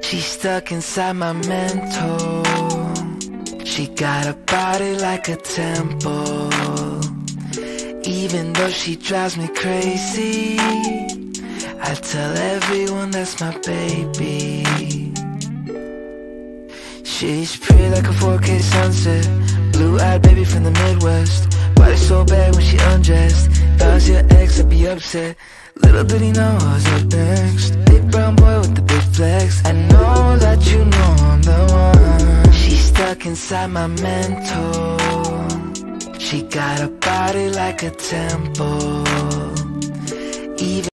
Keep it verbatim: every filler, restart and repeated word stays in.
She's stuck inside my mental. She got a body like a temple. Even though she drives me crazy, I tell everyone that's my baby. She's pretty like a four K sunset, blue-eyed baby from the Midwest. Body so bad when she undressed. If I was your ex, I'd be upset. Little did he know I was up next. Big brown boy with the big flex. I know that you know I'm the one. She's stuck inside my mental. She got a body like a temple. Even